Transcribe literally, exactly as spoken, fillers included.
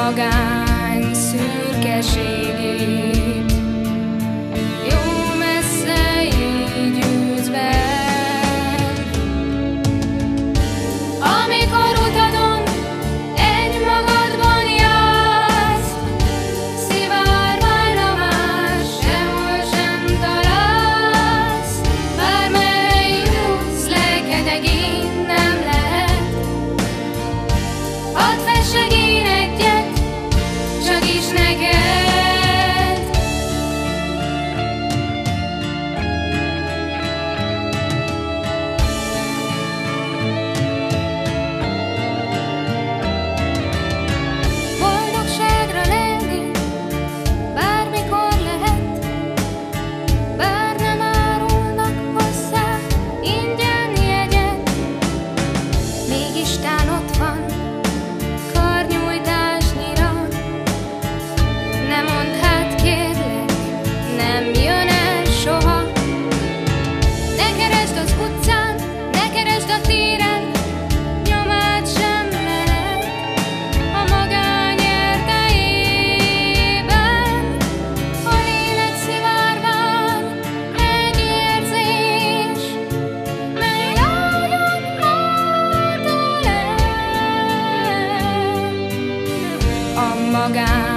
magány szürkeségét. Jó messze így űzve, amikor utadon egymagadban jársz, szivárványra más sehol sem találsz. Bármerre jutsz, lelkedeg innen lehet. Hadd fessek én egyet, csak is neked. Boldogságra lelni bármikor lehet, bár nem árulnak hozzá ingyen jegyet. Mégis tán ott van karnyújtásnyira. Ne mondd hát kérlek, nem jön el soha. Ne keresd az utcán, ne keresd a téren, nyomát sem lehet a magány erdejében. A lélek szivárvány egy érzés, mely lágyan hatol el. A magány